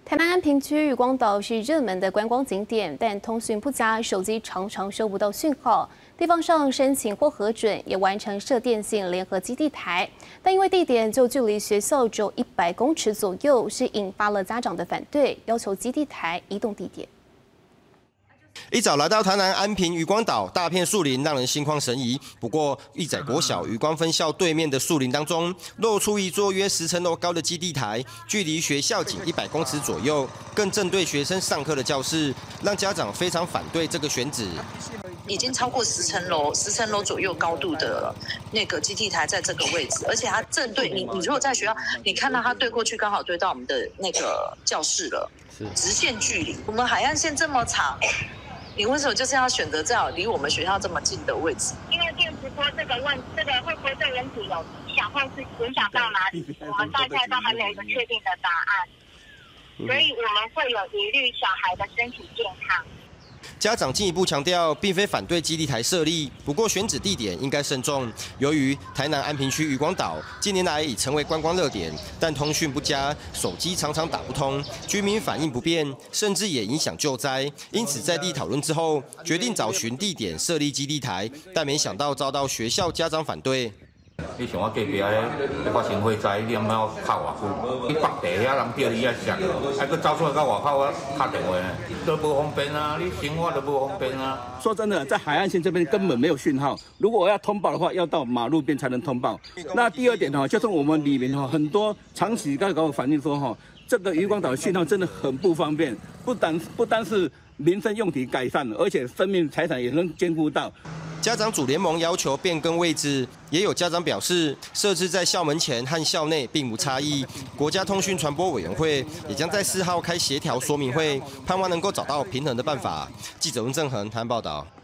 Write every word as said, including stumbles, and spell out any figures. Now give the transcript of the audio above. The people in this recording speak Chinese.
台南安平区渔光岛是热门的观光景点，但通讯不佳，手机常常收不到讯号。地方上申请或核准，也完成设电信联合基地台，但因为地点就距离学校只有一百公尺左右，是引发了家长的反对，要求基地台移动地点。 一早来到台南安平渔光岛，大片树林让人心旷神怡。不过，义载国小渔光分校对面的树林当中，露出一座约十层楼高的基地台，距离学校仅一百公尺左右，更正对学生上课的教室，让家长非常反对这个选址。 已经超过十层楼，十层楼左右高度的那个基地台在这个位置，而且它正对你，你如果在学校，你看到它对过去，刚好对到我们的那个教室了，直线距离。我们海岸线这么长。 你为什么就是要选择这样离我们学校这么近的位置？ 因为电磁波这个问，这个会不会对人体有影响，或是影响到哪里？我们大家都还没有一个确定的答案，所以我们会有疑虑小孩的身体健康。 家长进一步强调，并非反对基地台设立，不过选址地点应该慎重。由于台南安平区渔光岛近年来已成为观光热点，但通讯不佳，手机常常打不通，居民反应不便，甚至也影响救灾。因此，在地讨论之后，决定找寻地点设立基地台，但没想到遭到学校家长反对。 你像我隔壁迄个发生火灾，你毋要靠偌久？你北地遐人叫你遐闪，还佫走出来到外口啊打电话，都无方便啊！你生活都无方便啊！ 说真的，在海岸线这边根本没有讯号。如果我要通报的话，要到马路边才能通报。那第二点哈，就是我们里面哈很多长期在跟我反映说哈，这个渔光岛的讯号真的很不方便，不单不单是民生用体改善了，而且生命财产也能兼顾到。 家长组联盟要求变更位置，也有家长表示，设置在校门前和校内并无差异。国家通讯传播委员会也将在四号开协调说明会，盼望能够找到平衡的办法。记者温正恒台湾报道。